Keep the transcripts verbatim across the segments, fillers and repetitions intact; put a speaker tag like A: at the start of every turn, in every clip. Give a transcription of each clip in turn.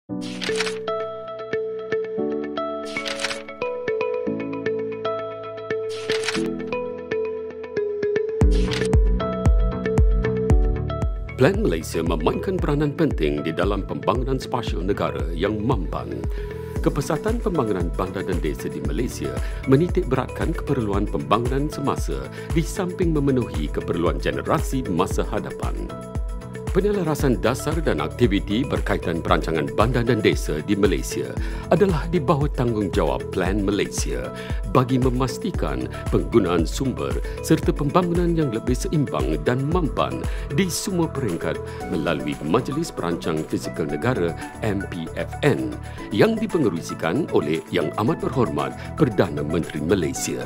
A: Plan Malaysia memainkan peranan penting di dalam pembangunan spasial negara yang mampan. Kepesatan pembangunan bandar dan desa di Malaysia menitik beratkan keperluan pembangunan semasa di samping memenuhi keperluan generasi masa hadapan. Penyelarasan dasar dan aktiviti berkaitan perancangan bandar dan desa di Malaysia adalah di bawah tanggungjawab Plan Malaysia bagi memastikan penggunaan sumber serta pembangunan yang lebih seimbang dan mampan di semua peringkat melalui Majlis Perancang Fizikal Negara M P F N yang dipengerusikan oleh Yang Amat Berhormat Perdana Menteri Malaysia.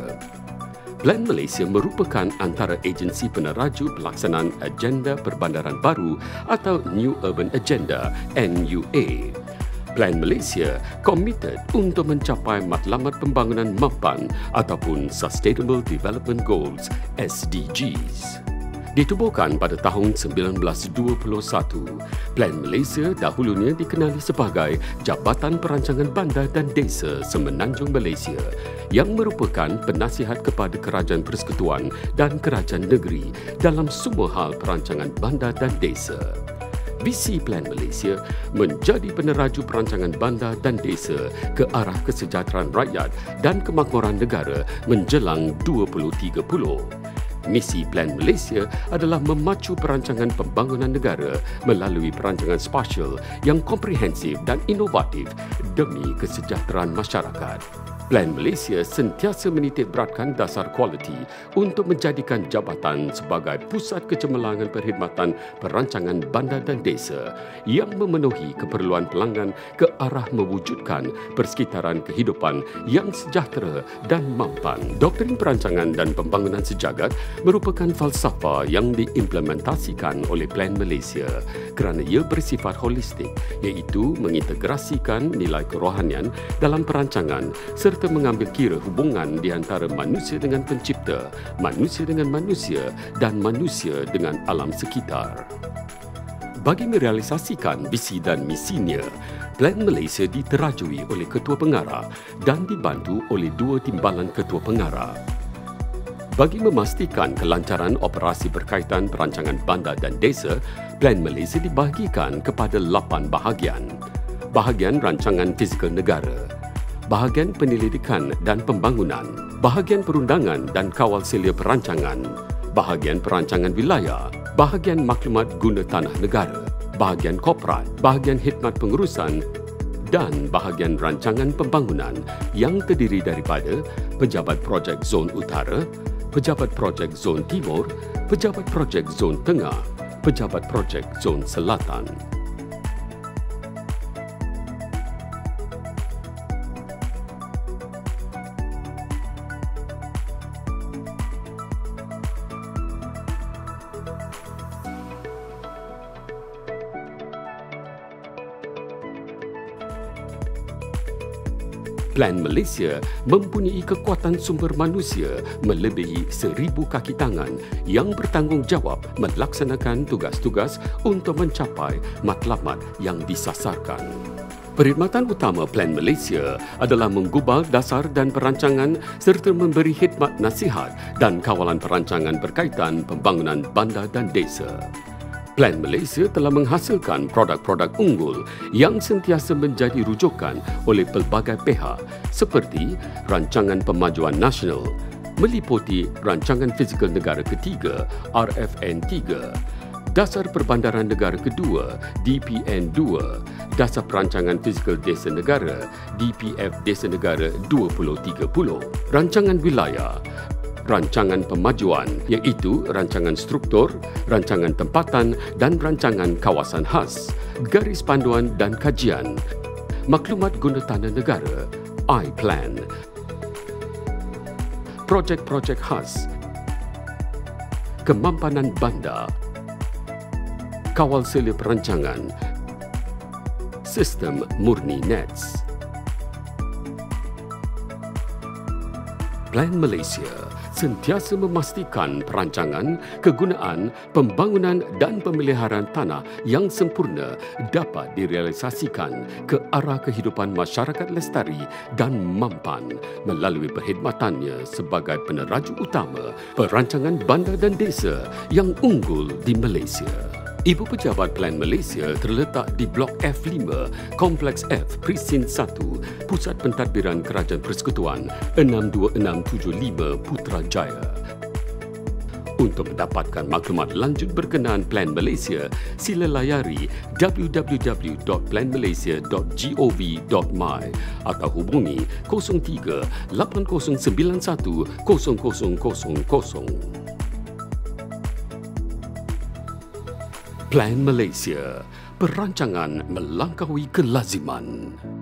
A: Plan Malaysia merupakan antara agensi peneraju pelaksanaan Agenda Perbandaran Baru atau New Urban Agenda N U A. Plan Malaysia komited untuk mencapai matlamat pembangunan mampan ataupun Sustainable Development Goals S D Gs. Ditubuhkan pada tahun sembilan belas dua puluh satu, Plan Malaysia dahulunya dikenali sebagai Jabatan Perancangan Bandar dan Desa Semenanjung Malaysia yang merupakan penasihat kepada Kerajaan Persekutuan dan Kerajaan Negeri dalam semua hal perancangan bandar dan desa. Visi Plan Malaysia menjadi peneraju perancangan bandar dan desa ke arah kesejahteraan rakyat dan kemakmuran negara menjelang dua ribu tiga puluh. Misi Plan Malaysia adalah memacu perancangan pembangunan negara melalui perancangan spasial yang komprehensif dan inovatif demi kesejahteraan masyarakat. Plan Malaysia sentiasa menitik beratkan dasar kualiti untuk menjadikan jabatan sebagai pusat kecemerlangan perkhidmatan perancangan bandar dan desa yang memenuhi keperluan pelanggan ke arah mewujudkan persekitaran kehidupan yang sejahtera dan mampan. Doktrin perancangan dan pembangunan sejagat merupakan falsafah yang diimplementasikan oleh Plan Malaysia kerana ia bersifat holistik, iaitu mengintegrasikan nilai kerohanian dalam perancangan serta mengambil kira hubungan di antara manusia dengan pencipta, manusia dengan manusia dan manusia dengan alam sekitar. Bagi merealisasikan visi dan misinya, Plan Malaysia diterajui oleh Ketua Pengarah dan dibantu oleh dua timbalan Ketua Pengarah. Bagi memastikan kelancaran operasi berkaitan perancangan bandar dan desa, Plan Malaysia dibahagikan kepada lapan bahagian. Bahagian Rancangan Fizikal Negara, Bahagian Penyelidikan dan Pembangunan, Bahagian Perundangan dan Kawal Selia Perancangan, Bahagian Perancangan Wilayah, Bahagian Maklumat Guna Tanah Negara, Bahagian Korporat, Bahagian Khidmat Pengurusan dan Bahagian Rancangan Pembangunan yang terdiri daripada Pejabat Projek Zon Utara, Pejabat Projek Zon Timur, Pejabat Projek Zon Tengah, Pejabat Projek Zon Selatan. Plan Malaysia mempunyai kekuatan sumber manusia melebihi seribu kaki tangan yang bertanggungjawab melaksanakan tugas-tugas untuk mencapai matlamat yang disasarkan. Perkhidmatan utama Plan Malaysia adalah menggubal dasar dan perancangan serta memberi khidmat nasihat dan kawalan perancangan berkaitan pembangunan bandar dan desa. Plan Malaysia telah menghasilkan produk-produk unggul yang sentiasa menjadi rujukan oleh pelbagai pihak seperti Rancangan Pemajuan Nasional, meliputi Rancangan Fizikal Negara Ketiga R F N tiga, Dasar Perbandaran Negara Kedua D P N dua, Dasar Perancangan Fizikal Desa Negara D P F Desa Negara dua ribu tiga puluh, Rancangan Wilayah, Rancangan Pemajuan iaitu Rancangan Struktur, Rancangan Tempatan dan Rancangan Kawasan Khas, Garis Panduan dan Kajian, Maklumat Guna Tanah Negara, I Plan, Projek-projek khas, Kemampanan Bandar, Kawal Selia Perancangan, Sistem Murni Nets. Plan Malaysia sentiasa memastikan perancangan, kegunaan, pembangunan dan pemeliharaan tanah yang sempurna dapat direalisasikan ke arah kehidupan masyarakat lestari dan mampan melalui perkhidmatannya sebagai peneraju utama perancangan bandar dan desa yang unggul di Malaysia. Ibu Pejabat Plan Malaysia terletak di Blok F lima, Kompleks F, Presin satu, Pusat Pentadbiran Kerajaan Persekutuan enam dua enam tujuh lima Putrajaya. Untuk mendapatkan maklumat lanjut berkenaan Plan Malaysia, sila layari w w w dot plan malaysia dot gov dot my atau hubungi kosong tiga lapan kosong sembilan satu kosong kosong kosong kosong. Plan Malaysia, perancangan melangkaui kelaziman.